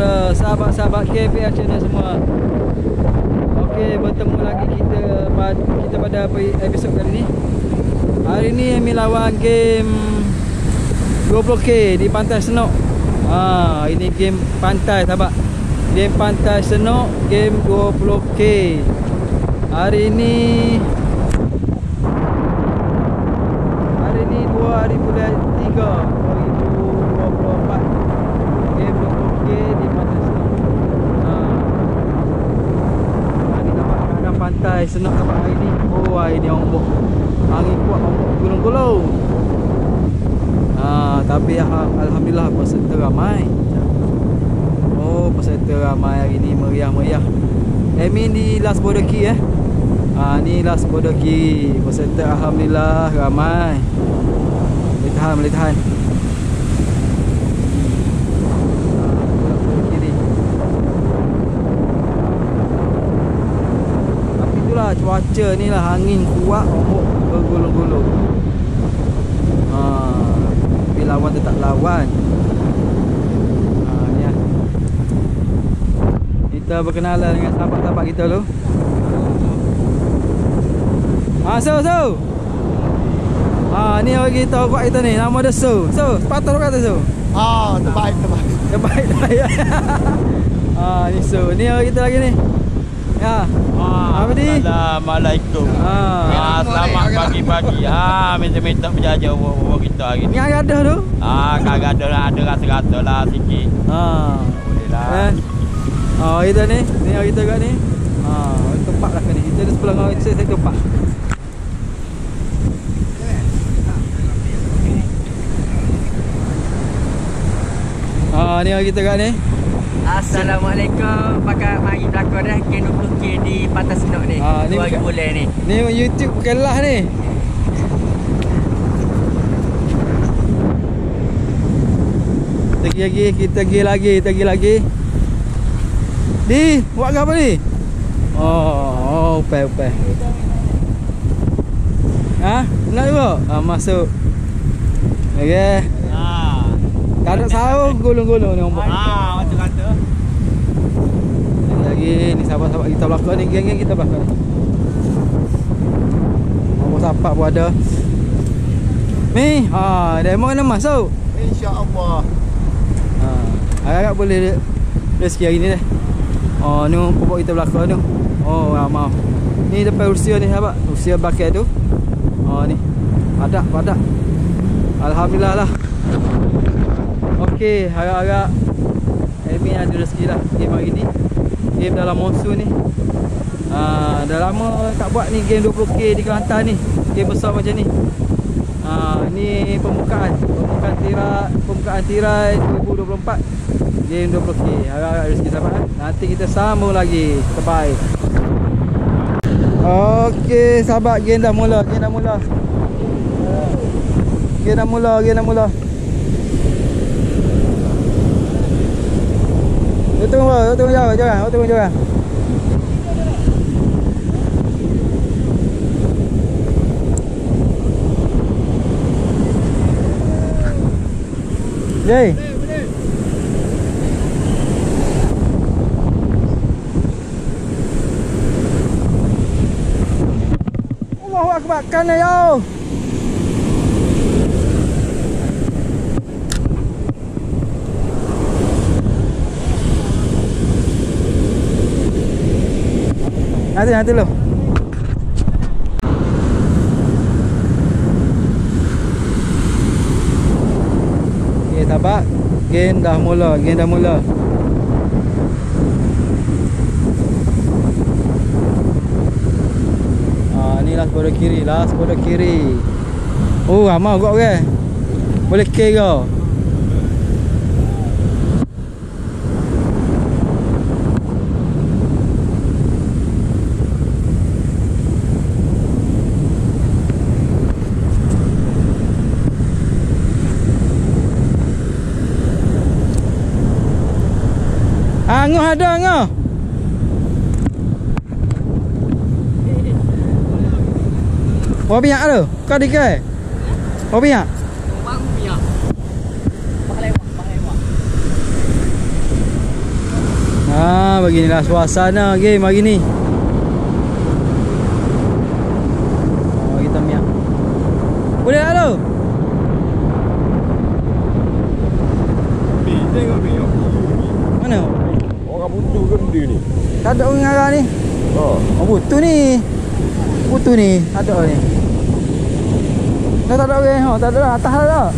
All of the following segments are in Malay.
kepada sahabat-sahabat KPL channel semua. Okey, bertemu lagi kita pada episod kali ni. Hari ni kami lawan game 20K di Pantai Senok. Ini game pantai sahabat. Game Pantai Senok, game 20K. Hari ni 2 hari bulan 3 2024. Game 20K di Pantai Senok. Ni nampak keadaan Pantai Senok sahabat hari ni. Oh, hari ni ombak. Angin kuat, ombak gulung-gulung. Tapi alhamdulillah peserta ramai. Oh, peserta ramai hari ni, meriah-meriah. Amin di last border key ni last border key. Peserta alhamdulillah ramai. Boleh tahan. Tapi itulah cuaca ni lah, angin kuat, ombak bergulung-gulung. Tapi lawan tetap lawan. Ni lah. Kita berkenalan dengan sahabat-sahabat kita dulu. So. Ni orang kita buat kita ni, nama dia So. Sepatah orang kata So. Terbaik. Ni So. Ni orang kita lagi ni. Ya. Assalamualaikum. Selamat pagi-pagi. Minta berjaja orang kita hari ni. Ni ada tu? Kagak ada rasa-rasa lah sikit. Boleh lah. Kita ni. Ni orang kita kat ni. Tempat lah ni. Kita di sebelah orang saya tempat. Ni orang kita kat ni. Assalamualaikum. Pakai mari belakang dah game 20K di Pantai Senok ni. 2 hari bulan ni. Ni YouTube kelah ni. Kita pergi lagi. Di, buat apa ni? Upay. Nak juga? Masuk. Okey. Tak ada sahur, gulung-gulung ni ombak. Macam kata. Lagi ni sahabat-sahabat kita belakang ni, geng-geng kita belakang ni. Ombak sapak pun ada. Ni, demo kena masuk. InsyaAllah. Agak-agak boleh rezeki hari ni dah. Ni pokok kita belakang tu. Maaf. Ni depan Rusia ni sahabat. Rusia belakang tu. Ni. Padak. Alhamdulillah lah. Okey, harap-harap Amin ada rezeki lah game hari ni. Game dalam monsun ni. Dah lama tak buat ni game 20K di Kelantan ni. Game besar macam ni. Ni pembukaan tirai 2024 game 20K. Harap-harap rezeki sahabat. Nanti kita sambung lagi. Terbaik. Okey sahabat, game dah mula. Tunggu jauh, jangan. Jai. Allahu Akbar, kan yo. Nanti lo. Okey sahabat, game dah mula. Ni last border kiri. Ramai juga orang. Boleh kira. Angah ada angah. Berapa minyak tu? Kau dikai? Berapa minyak? Baru minyak. Bak lewat. beginilah suasana game hari ni. Kita miak. Boleh tak tu? Tengok ni. Mana? Orang butuh ke benda ni? Tak ada orang arah ni. Oh. Oh butuh ni. Butuh ni. Ada ni. Tak ada orang. Oh, tak ada lah. Atas lah.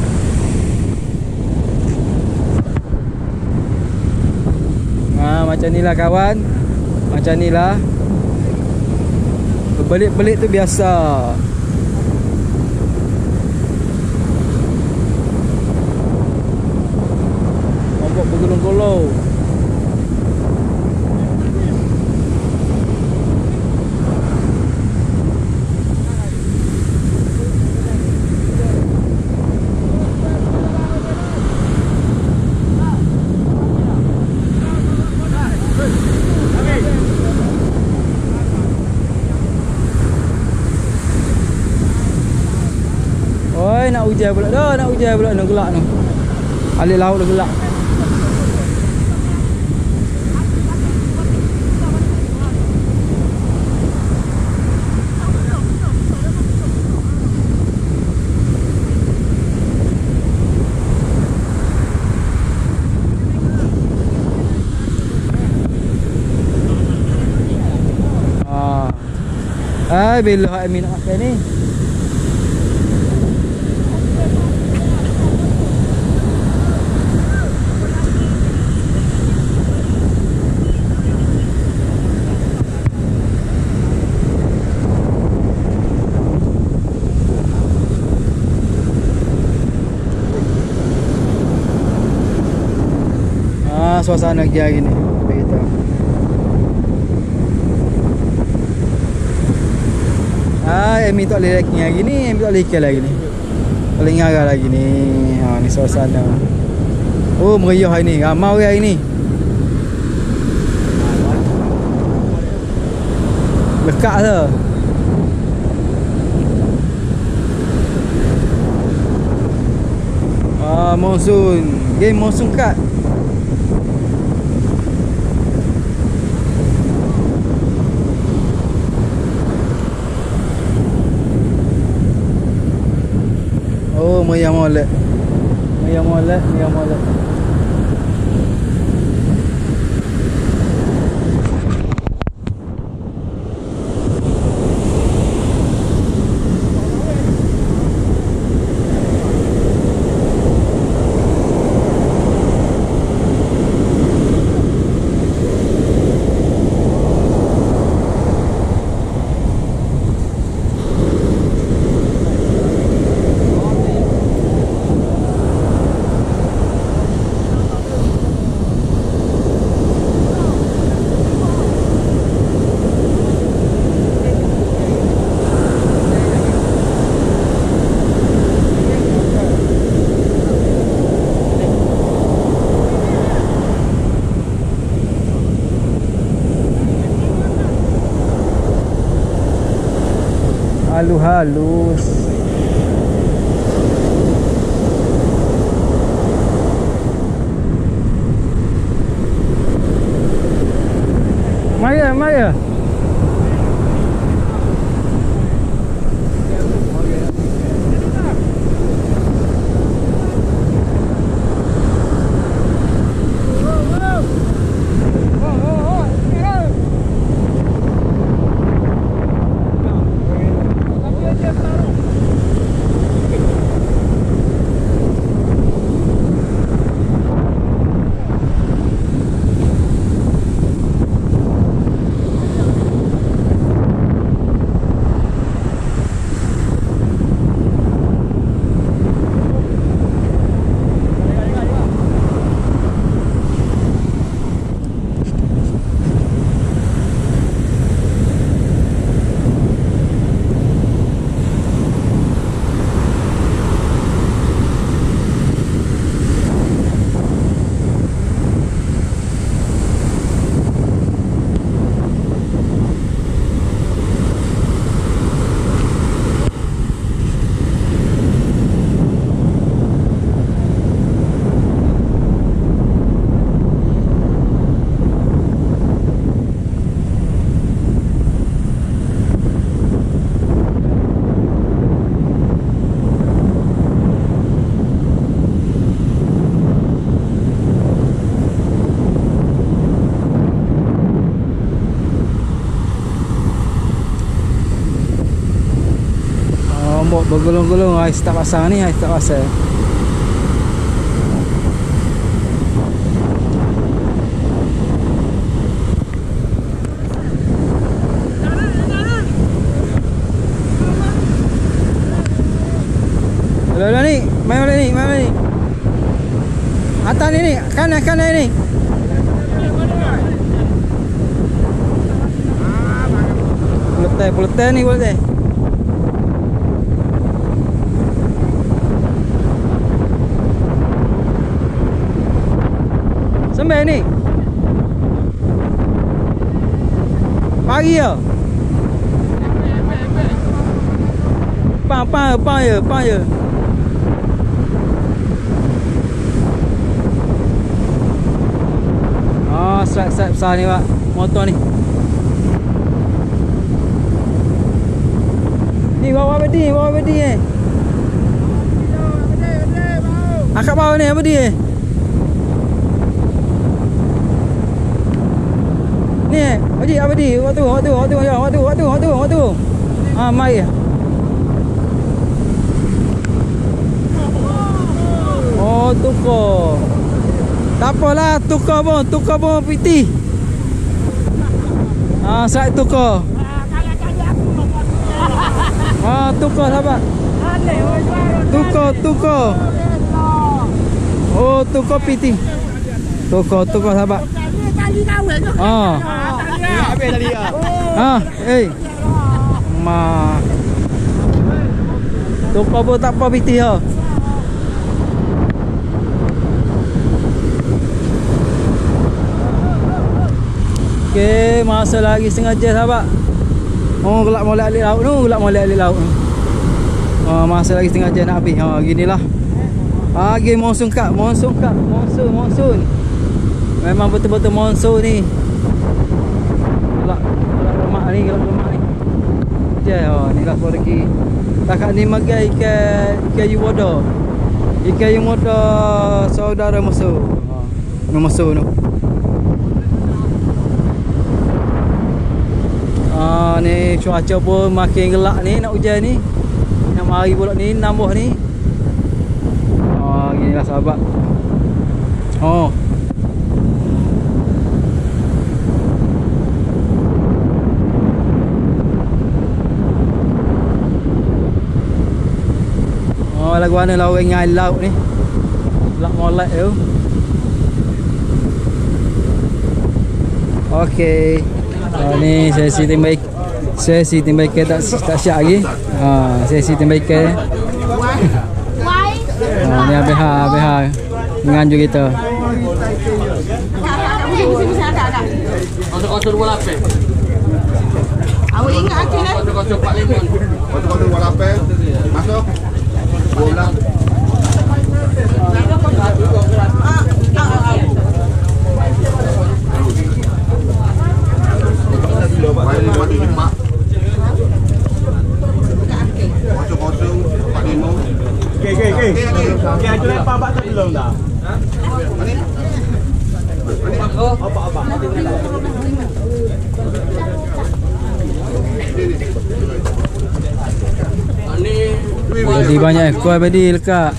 Macam ni lah kawan. Macam ni lah. Berbelit-belit tu biasa. Nampak bergulung-gulung. Nak hujan pula dah, nak hujan pula nak gelak tu. Alik laut dah gelak. Bila hak Amin nak makan ni. Suasana lagi hari ni kita. Emi tak boleh lagi hari ni, Emi tak boleh ikan lagi ni. Paling ngarah lagi ni. Ni suasana. Oh meriah hari ni, ramai orang hari ni. Lekat tu. Monsun. Game monsun kat. Oh, meriah molek. Meriah molek, meriah molek. Halus. Maya. bergulung-gulung. Ais tak pasang ni, ais tak pasang. Lalu ni, main boleh ni. Atas ni, kanan ni. Puletai ni boleh. Sampai ni. Pagi ya. Pang je. Strike besar ni pak, motor ni. Ni bawa bedi Akak bawa ni bedi Ni bedi. Waktu. Mai. Oh, tukar. Tak apalah, tukar pun piti. Saya tukar. Tukar sahabat. Tukar. Oh, tukar piti. Tukar sahabat. Habis tadi ya. Tukar pun tak apa piti ha. Okey, masa lagi setengah jam sahabat. Oh, gelap molek alik laut tu. Masa lagi setengah jam nak habis. Ginilah. Lagi monsun. Memang betul-betul monsun ni. Gelap lemak ni. Ni lah pergi. Takat ni magai ikan Yuwodo. Ikan Yuwodo saudara musuh. Musuh tu. Ni cuaca pun makin gelap ni, nak hujan ni. Nak mari pula ni, nambah ni. Ginilah sahabat. Lagu mana lah orang ngai laut ni. Lak molek tu. Okey. Ni sesi tembak tak syak lagi. Sesi tembak. Ni habis menganjur kita. Kosong 28. Awak ingat aku kan? Kosong 45. Kosong 28. Masuk. Bola. Okey, aku lepas abang tak belum dah. Abang. Jadi banyak ekor bedi lekat.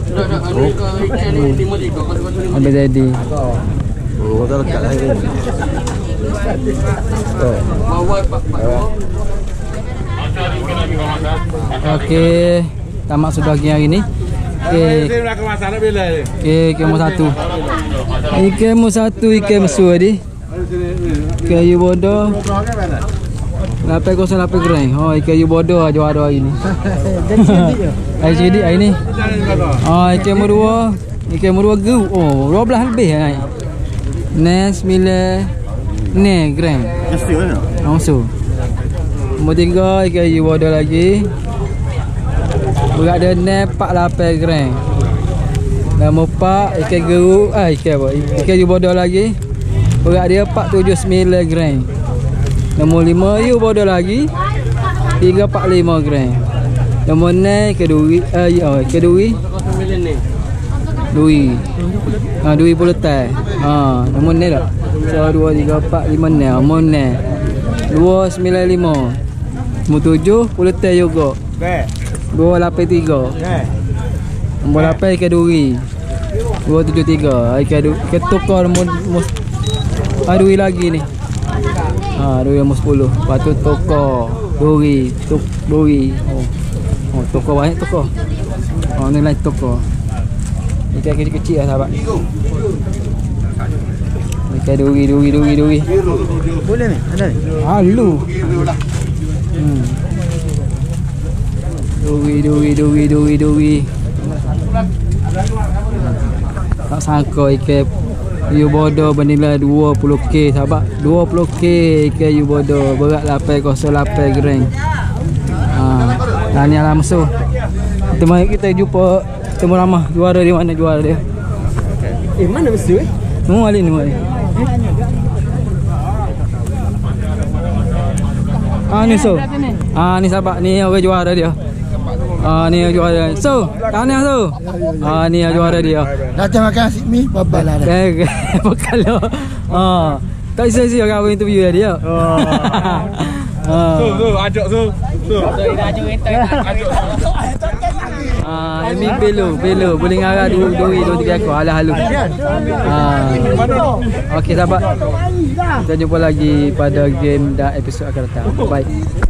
Habis jadi. Oh, dah lekat lagi. Okey, tamat sudah hari ni. Ikan satu ikan mesur tadi. Kayu bodoh. 808 gram. Ikan bodoh jual ada hari ni. Jadi hari ni. Ikan merua gu. 12 lebih naik. Nes 9 gram. Langsung. Nombor 3 ikan bodoh lagi. Berat dia 48 gram. Nombor 4 ikan geruk. Ikan bodoh lagi. Berat dia 479 gram. Nombor 5 you bodoh lagi 345 gram. Nombor 6 keduri dui puletai. Nombor 6 tak. So 2 3 4 5 6. Nombor 6 295. Nombor 7 puletai juga. 283. Nombor 8 ikan duri 273. Ikan tukar nombor duri lagi ni. Duri nombor 10. Lepas tu tukar duri. Tukar banyak tukar. Ni lain tukar. Ikan kecil-kecil lah sahabat. Ikan duri. Boleh ni? Ada ni? Halu. Duri. Tak sangka ikan you bodoh bernilai 20k sahabat. 20k ikan you bodoh. Berat 808 gram. Ni alam musuh. Kita jumpa Temu Ramah. Juara di mana juara dia? Mana musuh Nombor ni. Ni so. Ni sahabat ni orang juara dia. Ni juara. So, tahniah so. Ni juara dia. Datang makan nasi mi babal lah. Bakal lo. Tak sia-sia kau interview dia. Ajak so. Ini belo boleh ngarah duri 2-3 ekor halu. Okey sahabat. Kita jumpa lagi pada game dan episod akan datang. Bye.